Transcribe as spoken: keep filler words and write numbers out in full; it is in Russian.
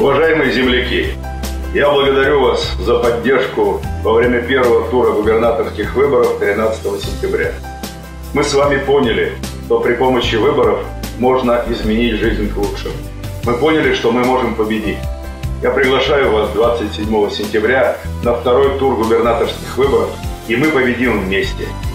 Уважаемые земляки, я благодарю вас за поддержку во время первого тура губернаторских выборов тринадцатого сентября. Мы с вами поняли, что при помощи выборов можно изменить жизнь к лучшему. Мы поняли, что мы можем победить. Я приглашаю вас двадцать седьмого сентября на второй тур губернаторских выборов, и мы победим вместе.